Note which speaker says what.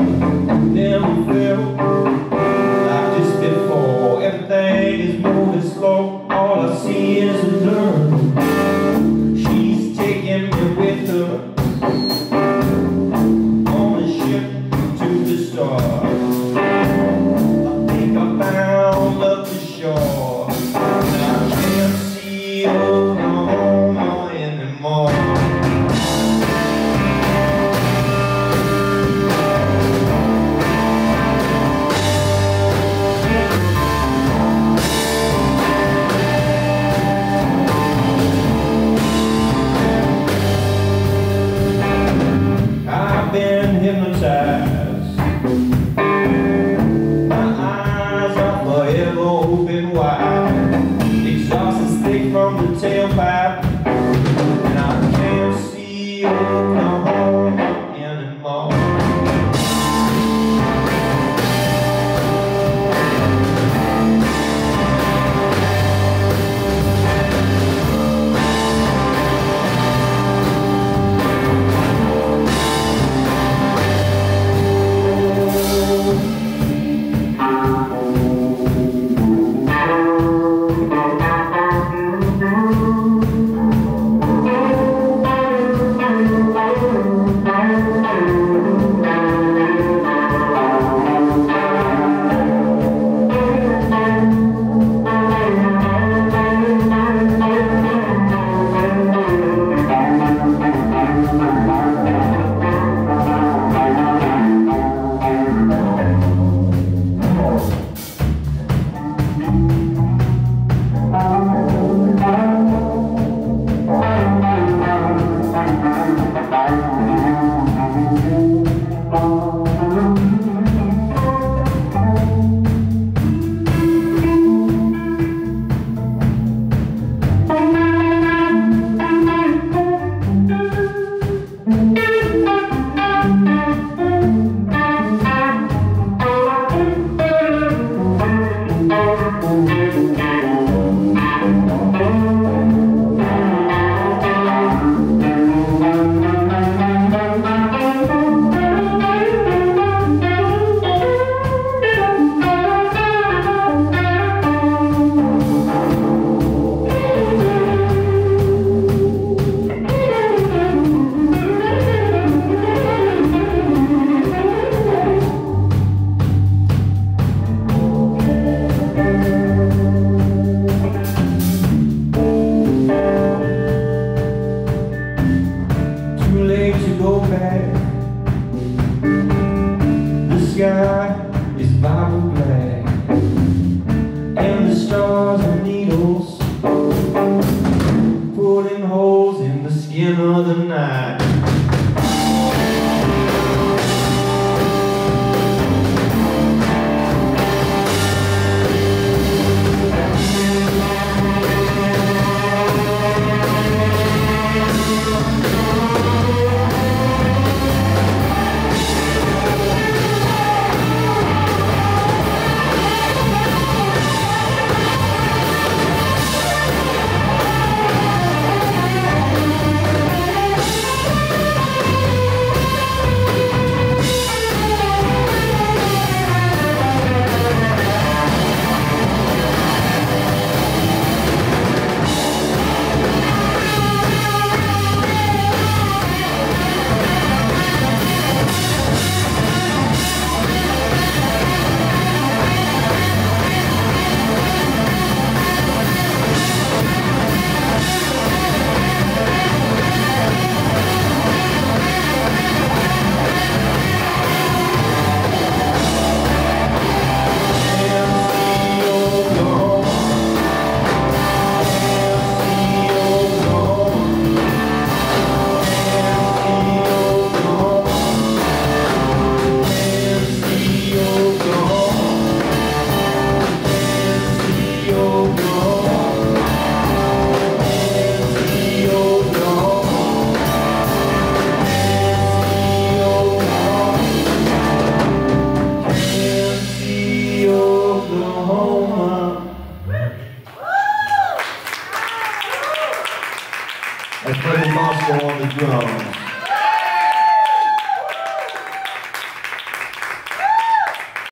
Speaker 1: Never felt like this before. Everything is moving slow. All I see is a blur. She's taking me with her on the ship to the stars. I think I found up the shore. Now I can't see Oklahoma anymore. Been hypnotized. My eyes are forever open wide. Exhaust is thick from the tailpipe, and I can't see Oklahoma anymore. Go back. The sky is vibrant black, and the stars are needles putting holes in the skin of the night. That's Freddie Moscow on the drums.